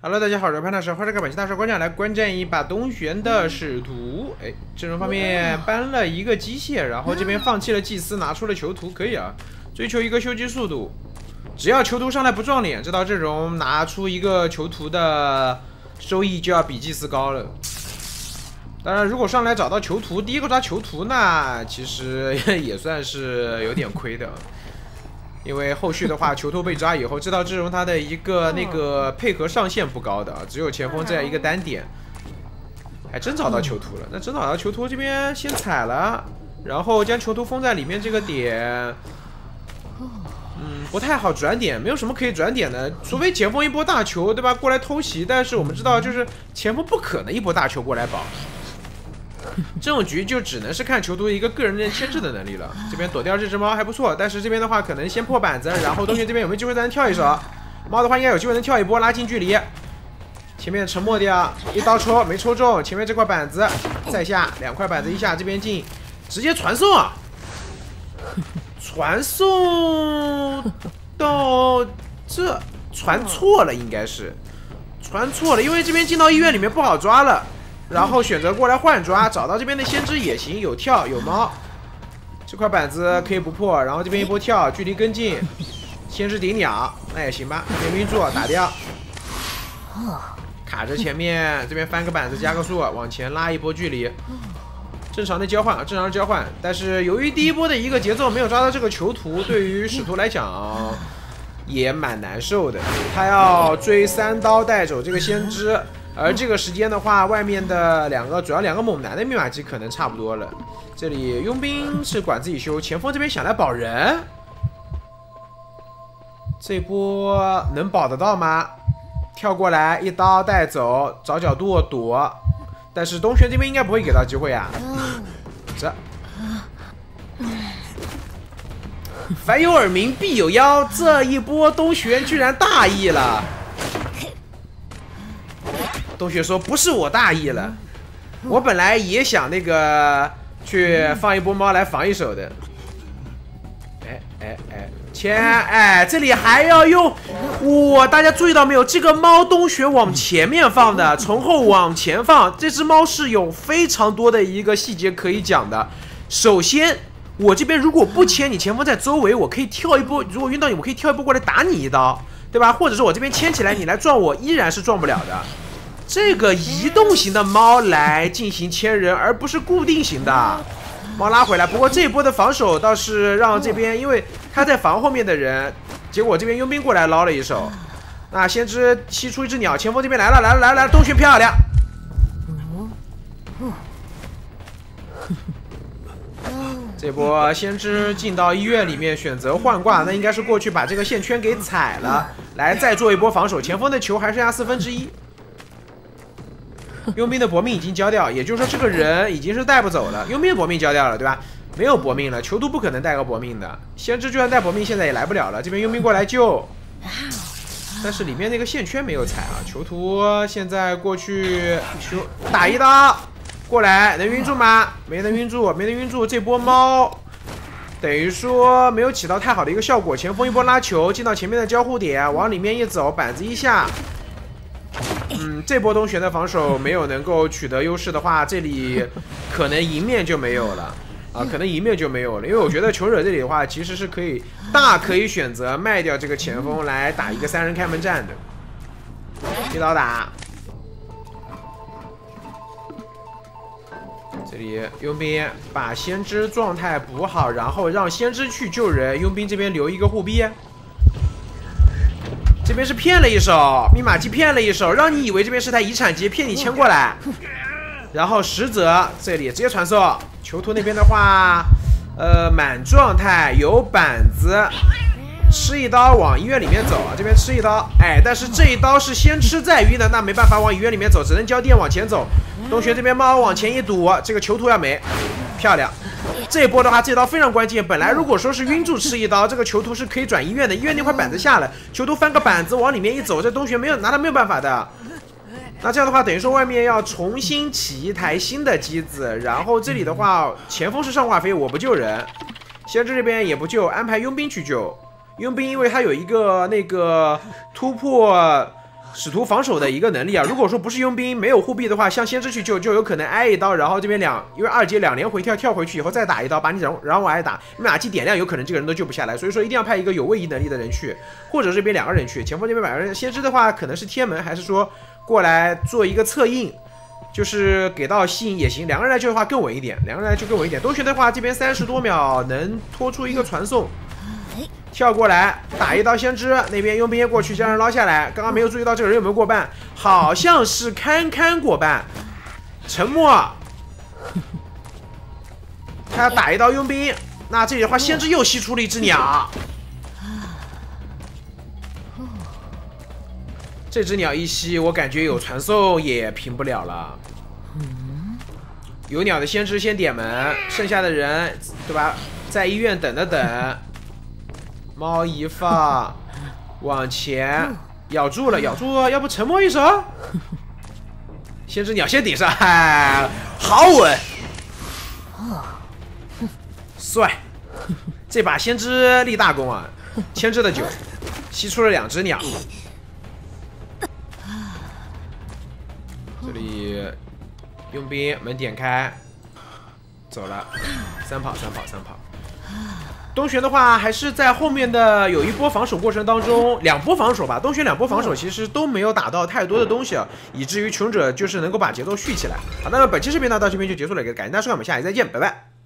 Hello， 大家好，我是潘大师，欢迎来本期大师观战来观战一把东玄的使徒。哎，阵容方面搬了一个机械，然后这边放弃了祭司，拿出了囚徒，可以啊，追求一个修机速度。只要囚徒上来不撞脸，这套阵容拿出一个囚徒的收益就要比祭司高了。当然，如果上来找到囚徒，第一个抓囚徒，那其实也算是有点亏的。因为后续的话，囚徒被抓以后，这套阵容它的一个那个配合上限不高的，只有前锋这样一个单点。还真找到囚徒了，那真找到囚徒这边先踩了，然后将囚徒封在里面这个点，不太好转点，没有什么可以转点的，除非前锋一波大球，对吧？过来偷袭，但是我们知道，就是前锋不可能一波大球过来保。这种局就只能是看囚徒一个个人的牵制的能力了。这边躲掉这只猫还不错，但是这边的话可能先破板子，然后东玄这边有没有机会再能跳一手？猫的话应该有机会能跳一波，拉近距离。前面沉默掉，一刀抽没抽中，前面这块板子再下2块板子一下，这边进，直接传送啊！传送到这传错了，应该是传错了，因为这边进到医院里面不好抓了。然后选择过来换抓，找到这边的先知也行，有跳有猫，这块板子可以不破，然后这边一波跳，距离跟进，先知顶鸟，那也行吧，这边晕住打掉，卡着前面这边翻个板子加个速，往前拉一波距离，正常的交换啊，正常的交换，但是由于第一波的一个节奏没有抓到这个囚徒，对于使徒来讲也蛮难受的，他要追3刀带走这个先知。而这个时间的话，外面的主要两个猛男的密码机可能差不多了。这里佣兵是管自己修，前锋这边想来保人，这波能保得到吗？跳过来一刀带走，找角度躲，但是东玄这边应该不会给到机会啊。这凡有耳鸣必有妖，这一波东玄居然大意了。东玄说：“不是我大意了，我本来也想那个放一波猫来防一手的。这里还要用大家注意到没有？这个猫东玄往前面放的，从后往前放。这只猫是有非常多的一个细节可以讲的。首先，我这边如果不牵你前锋在周围，我可以跳一波，如果晕到你，我可以跳一波过来打你一刀，对吧？或者是我这边牵起来，你来撞我，依然是撞不了的。”这个移动型的猫来进行牵人，而不是固定型的猫拉回来。不过这一波的防守倒是让这边，因为他在防后面的人，结果这边佣兵过来捞了一手。那先知吸出一只鸟，前锋这边来了，东玄漂亮。这波先知进到医院里面选择换挂，那应该是过去把这个线圈给踩了，来再做一波防守。前锋的球还剩下1/4。佣兵的搏命已经交掉，也就是说这个人已经是带不走了。佣兵的搏命交掉了，对吧？没有搏命了，囚徒不可能带个搏命的。先知就算带搏命，现在也来不了了。这边佣兵过来救，但是里面那个线圈没有踩啊。囚徒现在过去打一刀，过来能晕住吗？没能晕住。这波猫等于说没有起到太好的一个效果。前锋一波拉球进到前面的交互点，往里面一走，板子一下。这波东玄的防守没有能够取得优势的话，这里可能赢面就没有了啊，因为我觉得求惹这里的话，其实是可以选择卖掉这个前锋来打一个3人开门战的，一刀打。这里佣兵把先知状态补好，然后让先知去救人，佣兵这边留一个护臂。这边是骗了一手，密码机骗了一手，让你以为这边是台遗产机，骗你牵过来，然后实则这里直接传送。囚徒那边的话，满状态有板子，吃一刀往医院里面走啊，这边吃一刀，但是这一刀是先吃再晕的，那没办法往医院里面走，只能交电往前走。东玄这边猫往前一堵，这个囚徒要没，漂亮。这一波的话，这刀非常关键。本来如果说是晕住吃一刀，这个囚徒是可以转医院的，医院那块板子下了，囚徒翻个板子往里面一走，这东玄拿他没有办法的。那这样的话，等于说外面要重新起一台新的机子，然后这里的话，前锋是上挂飞，我不救人，先知这边也不救，安排佣兵去救。佣兵因为他有一个那个突破使徒防守的一个能力啊。如果说不是佣兵没有护臂的话，像先知去救就有可能挨一刀，然后这边因为2阶2连回跳回去以后再打一刀，把你然后挨打，马技点亮，有可能这个人都救不下来。所以说一定要派一个有位移能力的人去，或者这边2个人去。前锋这边2个人，先知的话可能是贴门，还是说过来做一个策应。 就是给到吸引也行，2个人来救的话更稳一点，2个人来救更稳一点。东玄的话，这边30多秒能拖出一个传送，跳过来打一刀先知，那边佣兵过去将人捞下来。刚刚没有注意到这个人有没有过半，好像是堪过半，沉默。他要打一刀佣兵，那这里的话，先知又吸出了一只鸟。这只鸟一吸，我感觉有传送也平不了了。有鸟的先知先点门，剩下的人对吧？在医院等了等，猫一放，往前咬住了，要不沉默一手？先知鸟先顶上，嗨，好稳，帅！这把先知立大功啊，牵制的久，吸出了2只鸟。 这里佣兵门点开，走了，3跑。东玄的话还是在后面的有一波防守过程当中，2波防守吧，东玄2波防守其实都没有打到太多的东西啊，以至于穷者就是能够把节奏续起来。好，那么本期视频呢到这边就结束了，感谢大家收看，我们下期再见，拜拜。